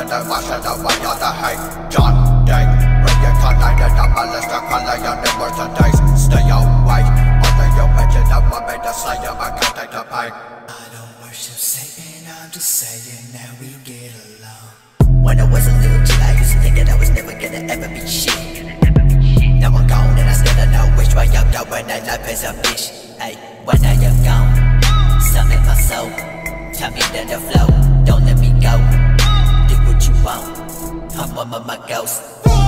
the washer, the way of the hate. John Day, when you connected, I'm a list of color, your numbers and days. Stay away, only you mention that one made the slayer, I can't take the pain. I don't worship Satan, I'm just saying that we get along. When I was a little kid, I used to think that I was never gonna ever be shit. Now I'm gone and I still don't know which way I'm going, that life is a bitch. Hey, when I am gone, something in my soul, tell me that the flow, don't let me go. Do what you want, I'm one of my ghosts.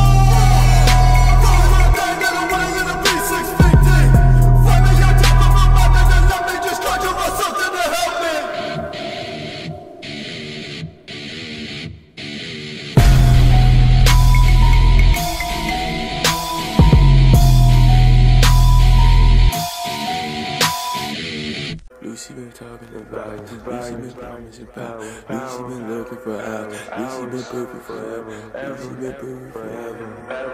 Lucy been talking about, Lucy been promising power, Lucy been looking for out, Lucy been perfect forever, Lucy been perfect forever.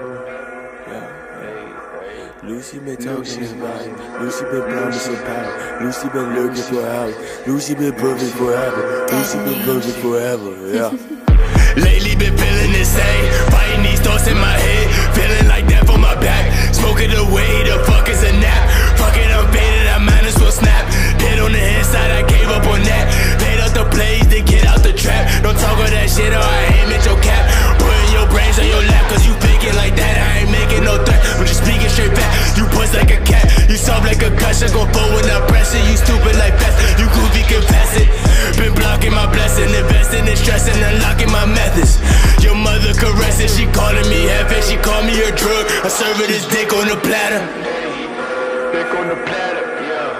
Yeah. Lucy been talking about, Lucy been promising power, Lucy been looking for out, Lucy been perfect forever, Lucy been perfect forever. Yeah. Lately been feeling insane, fighting these thoughts in my head, feeling like death on my back, smoking away, the fuck is a nap, fucking I'm faded, I might as well snap, hit on the inside, I gave up on that, paid up the plays to get out the trap, don't talk all that shit or I aim at your cap, putting your brains on your lap, cause you thinking like that, I ain't making no threat, I'm just speaking straight back, you puss like a cat, you soft like a cushion, gon' fall when I press it, you stupid like fast, you goofy confess it, been blocking my blessing, investing in stressing, unlocking my methods. Your mother caressing, she calling me heaven, she call me her drug. I serve her this dick on the platter. Dick on the platter, yeah.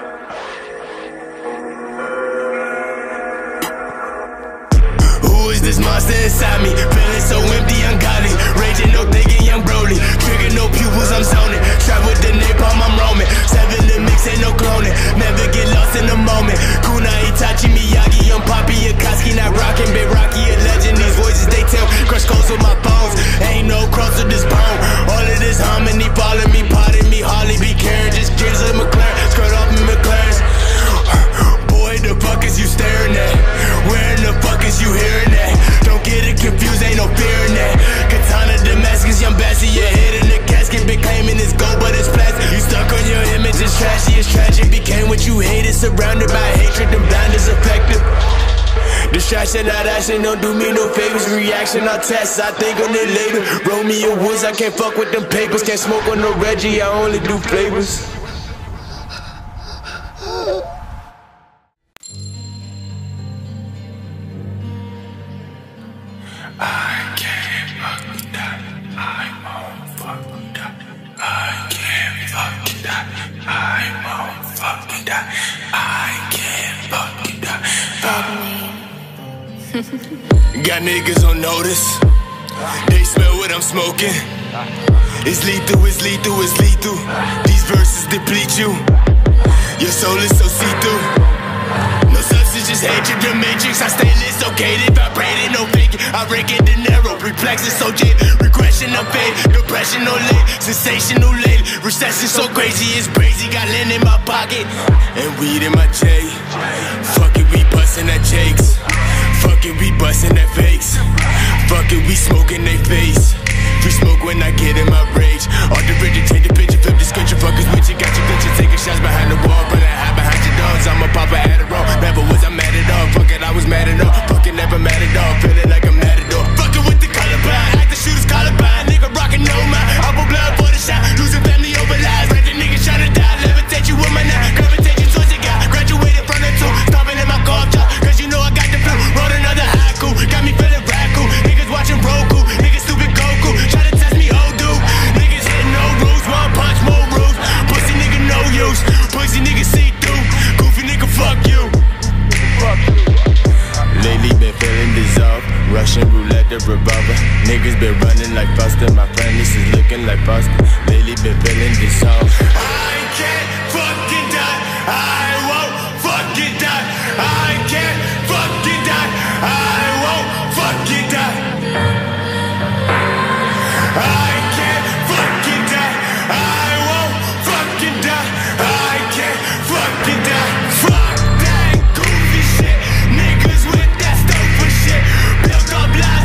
Who is this monster inside me? Feeling so empty, ungodly. Raging, no thinking, young Broly. Trigger, no pupils, I'm zoning. Trap with the napalm, I'm roaming. 7 the mix, ain't no cloning. Never get lost in the moment. Kuna, Itachi, Miyagi, I'm Poppy, Akatsuki, not rocking. Big Rocky, a legend. These voices, they tell. Crush codes with my bones. Ain't no cross with this bone. All of this harmony, following me, potting me. Harley be caring, just gears like McLaren. Skirt off me, McLaren's. Boy, the fuck is you staring at? Where in the fuck is you hearing that? Don't get it confused, ain't no fear in that. Katana Damascus, young Bassie, your head in the casket. Been claiming it's gold, but it's plastic. You stuck on your image, it's trashy, it's tragic. Became what you hated, surrounded by hatred. The blind is effective. Distraction, not action, don't do me no favors. Reaction, I'll test, I think on it later. Roll me a woods, I can't fuck with them papers. Can't smoke on no Reggie, I only do flavors. I can't fuck with that, I won't fuck with that. I can't fuck with that, I won't fuck with that. I can't fuck with that. Got niggas on notice, they smell what I'm smoking. It's lethal, it's lethal, it's lethal. These verses deplete you, your soul is so see-through. No substance, just hatred, the matrix. I stay lit, so gated, vibrating, no faking. I rake it de narrow, perplexing, so jaded. Regression, I'm fade, depression, no late. Sensational late, recession so crazy, it's crazy. Got lint in my pocket, and weed in my J. Fuck it, we bustin' at Jakes. Fuck it, we bustin' at fakes. Fuck it, we smoking they face. Free smoke when I get in my rage. All the rigid, change the picture, flip the scripture. Fuckers with you, got your picture, taking shots behind the wall. But I hide behind your dogs, I'm a papa Adderall. Never was I mad at all, fuck it, I was mad at all. Fuck it, never mad at all, feeling like I'm mad at all. Fucking with the colorblind, act the shooter's colorblind. Nigga rockin' no mind, apple blood for the shot. Losing family over lies, right the niggas tryna die. Levitate you with my knife, gravitation towards your guy. Graduated from the two, stomping in my golf top. Cause you know I got the flu, wrote another haiku. Got me feeling radical, niggas watching Roku. Niggas stupid Goku, try to test me, oh dude. Niggas hitting no rules, one punch, more rules. Pussy nigga no use, pussy nigga see through. Goofy nigga fuck you. Fuck you. Lately been feeling dissolved, Russian roulette the revolver. Niggas been running like Foster, my friend this is looking like Foster. Lately been feeling dissolved. I can't fucking die, I won't fucking die. I can't fucking die, I won't fucking die. I can't fucking die, I won't fucking die. I can't fucking die. Fuck that goofy shit, niggas with that stuff for shit. Built up lies.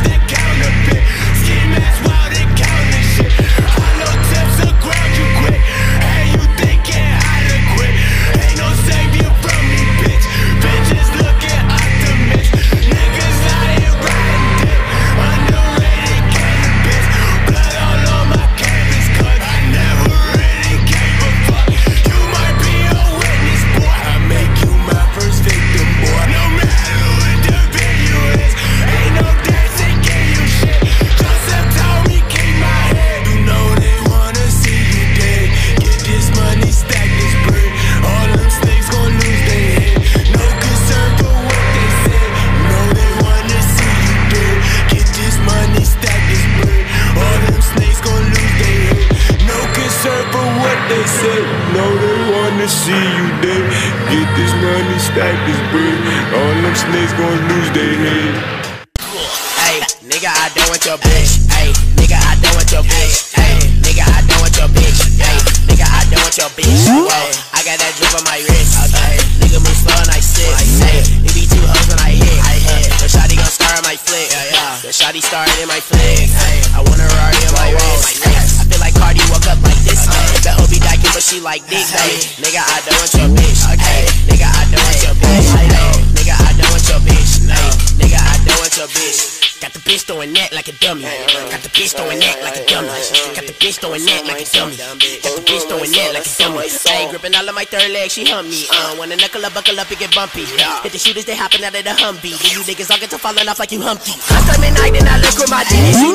stack this bread. All them snakes gon' lose their head. Hey, nigga, I don't want your bitch. Hey, nigga, I don't want your bitch. Hey, nigga, I don't want your bitch. Hey, nigga, I don't want your bitch. Hey, I got that drip on my wrist. Hey, nigga move slow and I sit. Hey, it be 2 hoes when I hit. The shawty gon' star in my flick. The shawty starred in my flick. I want a Rari on my wrist. I feel like Cardi woke up like this. The hoe be dyking, but she like dick. Nigga, I don't want your bitch. Nigga, I don't want your bitch. Nigga, I don't want your bitch. Nigga, I don't want your bitch. Got the bitch throwing that like a dummy. Got the bitch throwing that like a dummy. Got the bitch throwing that like a dummy. Got the bitch throwing that like a dummy. Ayy, gripping all of my third leg, she hump me. Wanna knuckle up, buckle up, and get bumpy. Hit the shooters, they hopping out of the Humvee. Then you niggas all get to falling off like you Humpty. I start midnight and I look with my G's.